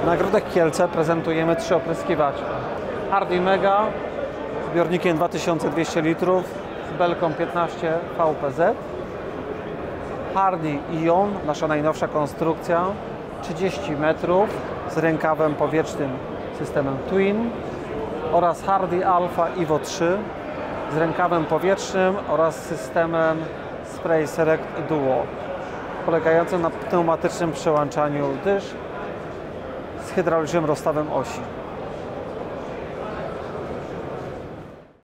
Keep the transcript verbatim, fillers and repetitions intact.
Na Grodek Kielce prezentujemy trzy opryskiwacze. Hardy Mega z zbiornikiem dwa tysiące dwieście litrów z belką piętnaście V P Z. Hardy Ion, nasza najnowsza konstrukcja, trzydzieści metrów z rękawem powietrznym systemem Twin, oraz Hardy Alpha Evo trzy z rękawem powietrznym oraz systemem Spray Select Duo, polegającym na pneumatycznym przełączaniu dysz z hydraulicznym rozstawem osi.